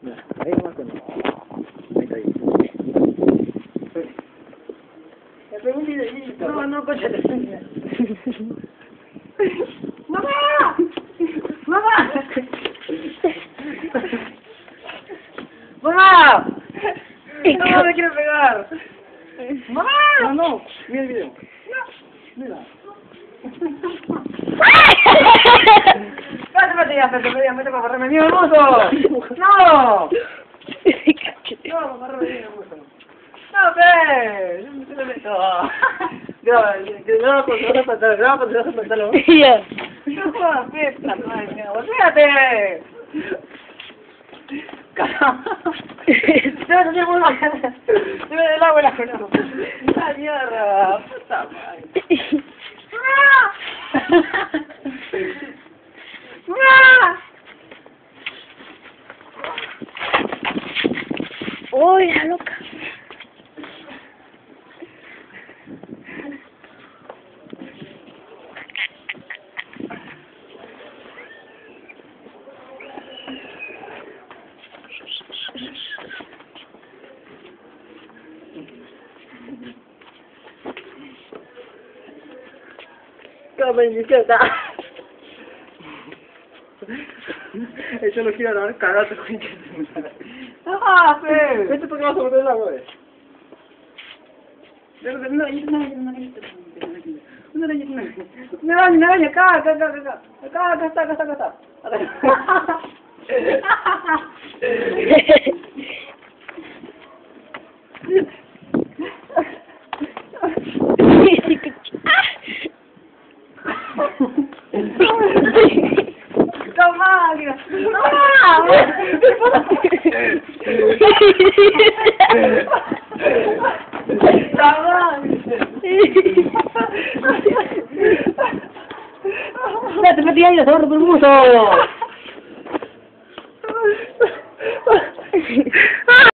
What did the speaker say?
Ahí nomás con... Ahí está ahí. Le pegó un videíto. No, coche. ¡Mamá! ¡Mamá! ¡Mamá! ¡No me quiero pegar! ¡Mamá! No, mira el video. Mira. ¡Pásate ya, me toca agarrarme mi hermoso! ¡No! No, agarrarme mi hermoso. ¡No, pe! ¡Yo me meto! Graba el pantalón. Ya. ¡No jodas, pe! ¡La madre mía! ¡Volvéate! ¡Caramba! ¡Se va a hacer muy mal! ¡Se me da el agua en la mano! ¡La mierda! ¡Puta madre! ¡Uy, la loca! ¡Qué belleza! Eso lo quiero dar cagazo, coño. ¡Ah, fe! Vete porque vas a botar el agua, Una araña, acá está. ¡Toma! ¡Te metí ahí, ¡te agarro por el buzo!